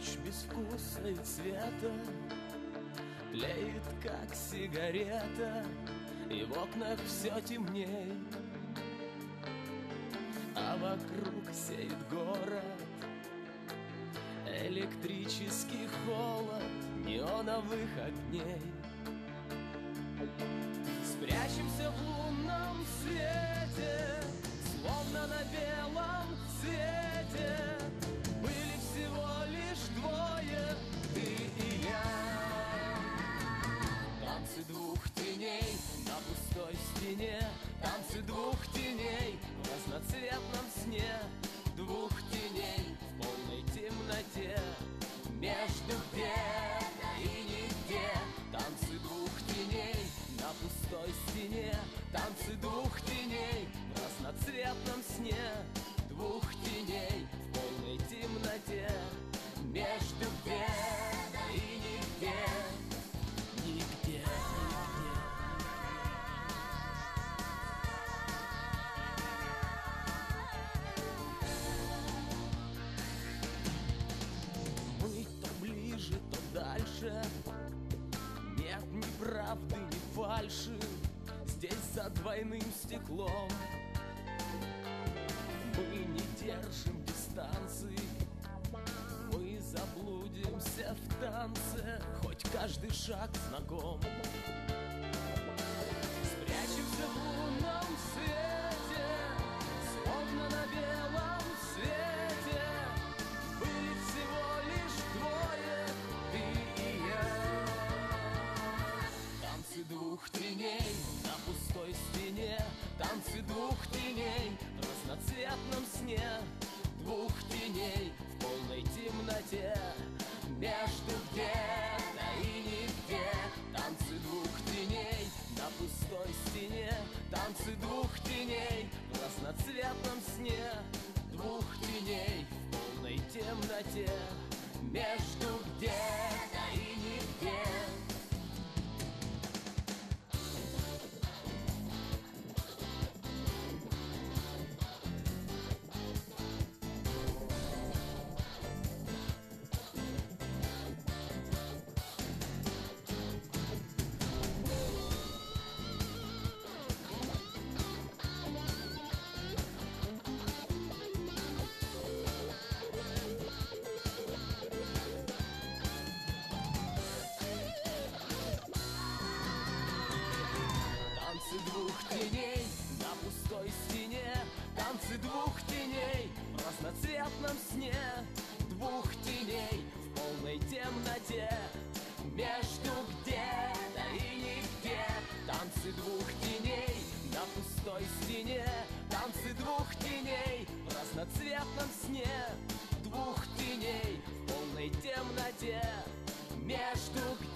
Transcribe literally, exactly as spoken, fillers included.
Ночь без вкуса и цвета тлеет, как сигарета, и в окнах все темней, а вокруг сеет город электрический холод неоновых огней. Спрячемся в лунном свете, словно на белом свете. Были всего лишь двое, ты и я. Танцы двух теней на пустой стене, танцы двух теней в разноцветном сне, двух теней в полной темноте, между где-то и нигде. Танцы двух теней на пустой стене, танцы двух теней в разноцветном сне, двух теней в полной темноте, между где-то и нигде. Нигде, нигде. Мы то ближе, то дальше, нет ни правды, ни фальши здесь за двойным стеклом. Мы не держим дистанции, мы заблудимся в танце, хоть каждый шаг знаком. Спрячемся в лунном свете, словно на белом свете. Были всего лишь двое, ты и я. Танцы двух теней на пустой стене, танцы двух теней в разноцветном сне, двух теней в полной темноте, между где-то и нигде. Танцы двух теней на пустой стене, танцы двух теней в разноцветном сне, двух теней в полной темноте, между где-то и нигде. Танцы двух теней на пустой стене, танцы двух теней в разноцветном сне, двух теней в полной темноте, между где-то и нигде. Танцы двух теней на пустой стене, танцы двух теней в разноцветном сне, двух теней в полной темноте, между